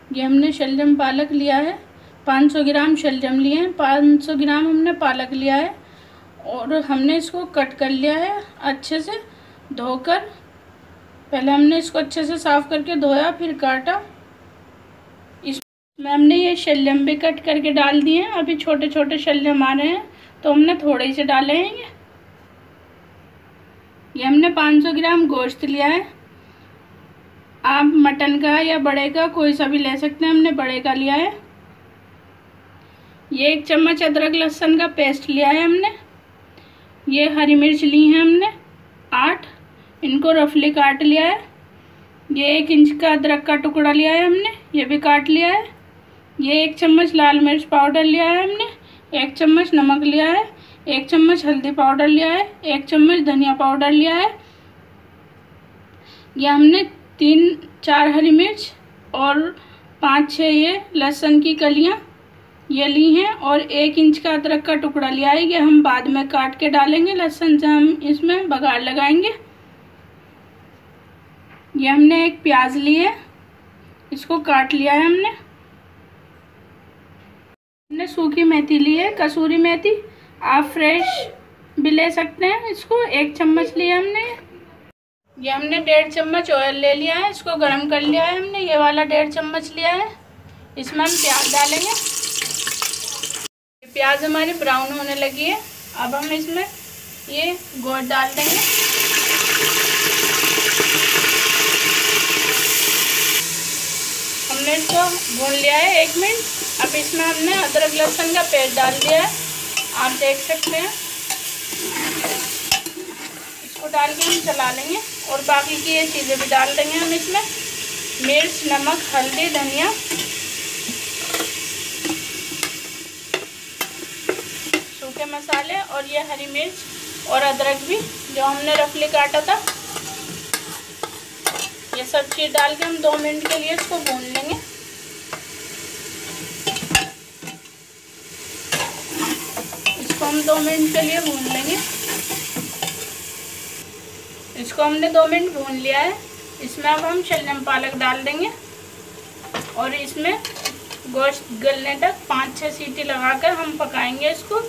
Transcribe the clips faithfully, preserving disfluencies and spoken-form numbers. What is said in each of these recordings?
ये हमने शलजम पालक लिया है, पाँच सौ ग्राम शलजम लिए हैं, पाँच सौ ग्राम हमने पालक लिया है और हमने इसको कट कर लिया है अच्छे से धोकर। पहले हमने इसको अच्छे से साफ़ करके धोया फिर काटा। इसमें हमने ये शलजम भी कट करके डाल दिए हैं। अभी छोटे छोटे शलजम आ रहे हैं तो हमने थोड़े ही से डाले हैं। ये ये हमने पाँच सौ ग्राम गोश्त लिया है। आप मटन का या बड़े का कोई सा भी ले सकते हैं, हमने बड़े का लिया है। ये एक चम्मच अदरक लहसुन का पेस्ट लिया है हमने। ये हरी मिर्च ली है हमने आठ, इनको रफली काट लिया है। ये एक इंच का अदरक का टुकड़ा लिया है हमने, ये भी काट लिया है। ये एक चम्मच लाल मिर्च पाउडर लिया है हमने, एक चम्मच नमक लिया है, एक चम्मच हल्दी पाउडर लिया है, एक चम्मच धनिया पाउडर लिया है। ये हमने तीन चार हरी मिर्च और पाँच छः ये लहसुन की कलियां ये ली हैं और एक इंच का अदरक का टुकड़ा लिया है। ये हम बाद में काट के डालेंगे लहसुन से, हम इसमें बघार लगाएंगे। ये हमने एक प्याज ली है, इसको काट लिया है हमने। हमने सूखी मेथी ली है, कसूरी मेथी, आप फ्रेश भी ले सकते हैं। इसको एक चम्मच लिया हमने। ये हमने डेढ़ चम्मच ऑयल ले लिया है, इसको गरम कर लिया है हमने। ये वाला डेढ़ चम्मच लिया है। इसमें हम प्याज डालेंगे। प्याज हमारी ब्राउन होने लगी है। अब हम इसमें ये गोश्त डाल देंगे। हमने इसको भून लिया है एक मिनट। अब इसमें हमने अदरक लहसुन का पेस्ट डाल दिया है, आप देख सकते हैं। इसको डाल के हम चला लेंगे और बाकी की ये चीज़ें भी डाल देंगे हम इसमें। मिर्च, नमक, हल्दी, धनिया, सूखे मसाले और ये हरी मिर्च और अदरक भी जो हमने रफली काटा था, ये सब चीज़ डाल के हम दो मिनट के लिए इसको भून लेंगे। इसको हम दो मिनट के लिए भून लेंगे। इसको हमने दो मिनट भून लिया है। इसमें अब हम शलजम पालक डाल देंगे और इसमें गोश्त गलने तक पाँच छः सीटी लगाकर हम पकाएंगे इसको।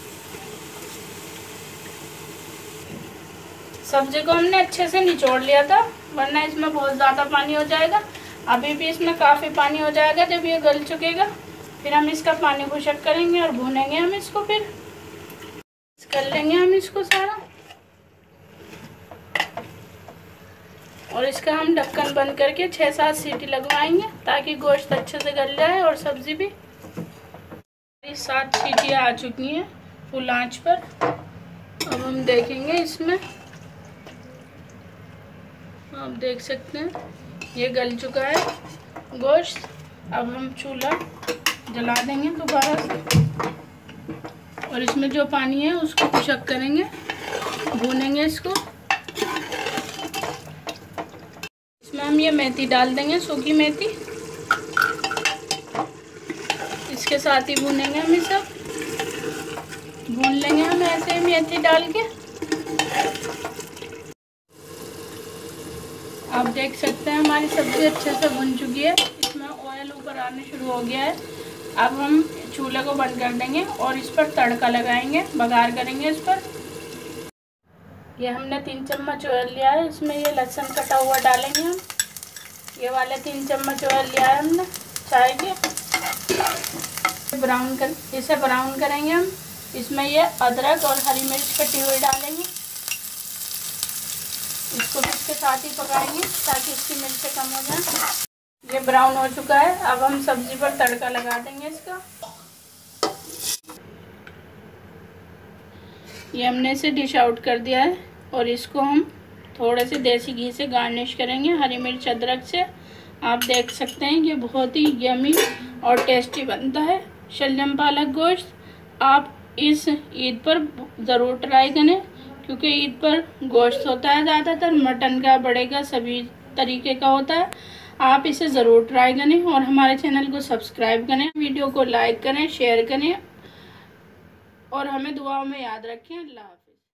सब्जी को हमने अच्छे से निचोड़ लिया था, वरना इसमें बहुत ज़्यादा पानी हो जाएगा। अभी भी इसमें काफ़ी पानी हो जाएगा जब ये गल चुकेगा। फिर हम इसका पानी खुशक करेंगे और भूनेंगे हम इसको। फिर कर लेंगे हम इसको सारा और इसका हम ढक्कन बंद करके छः सात सीटी लगवाएंगे ताकि गोश्त अच्छे से गल जाए और सब्ज़ी भी। सात सीटियाँ आ चुकी हैं फुल आंच पर। अब हम देखेंगे इसमें, आप देख सकते हैं ये गल चुका है गोश्त। अब हम चूल्हा जला देंगे दोबारा से और इसमें जो पानी है उसको खुशक करेंगे, भूनेंगे इसको। इसमें हम ये मेथी डाल देंगे, सूखी मेथी, इसके साथ ही भूनेंगे हम ये सब। भून लेंगे हम ऐसे ही मेथी डाल के। आप देख सकते हैं हमारी सब्ज़ी अच्छे से भुन चुकी है, इसमें ऑयल ऊपर आने शुरू हो गया है। अब हम चूल्हे को बंद कर देंगे और इस पर तड़का लगाएंगे, बघार करेंगे इस पर। ये हमने तीन चम्मच ऑयल लिया है, इसमें ये लहसुन कटा हुआ डालेंगे हम। ये वाले तीन चम्मच ऑयल लिया है हमने चाय के। ब्राउन कर इसे ब्राउन करेंगे हम। इसमें ये अदरक और हरी मिर्च कटी हुई डालेंगे। इसको भी इसके साथ ही पकाएंगे ताकि इसकी मिर्चें कम हो जाए। ये ब्राउन हो चुका है। अब हम सब्जी पर तड़का लगा देंगे इसका। ये हमने इसे डिश आउट कर दिया है और इसको हम थोड़े से देसी घी से गार्निश करेंगे हरी मिर्च अदरक से। आप देख सकते हैं ये बहुत ही यमी और टेस्टी बनता है शलजम पालक गोश्त। आप इस ईद पर ज़रूर ट्राई करें क्योंकि ईद पर गोश्त होता है, ज़्यादातर मटन का, बड़े का, सभी तरीके का होता है। आप इसे ज़रूर ट्राई करें और हमारे चैनल को सब्सक्राइब करें, वीडियो को लाइक करें, शेयर करें और हमें दुआओं में याद रखें। अल्लाह हाफ़िज़।